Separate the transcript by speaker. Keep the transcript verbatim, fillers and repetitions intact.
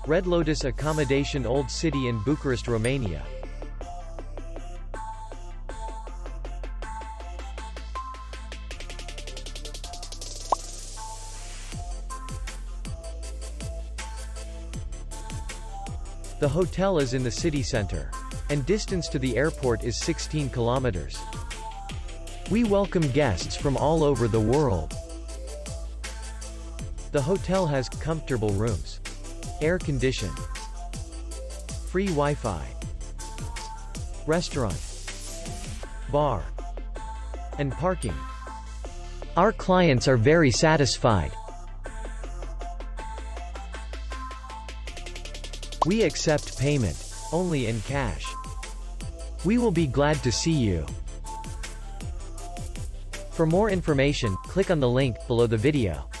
Speaker 1: Redlotus Accommodation Old City in Bucharest, Romania. The hotel is in the city center, and distance to the airport is sixteen kilometers. We welcome guests from all over the world. The hotel has comfortable rooms, air conditioned, free Wi-Fi, restaurant, bar, and parking. Our clients are very satisfied. We accept payment only in cash. We will be glad to see you. For more information, click on the link below the video.